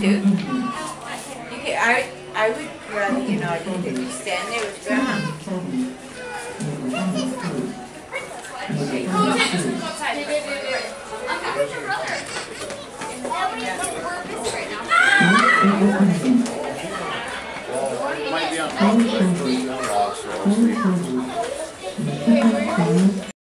too? Okay, I would rather you not do that. You stand there with Grandma. Might be on top of it, but it's not rock, so I'll see.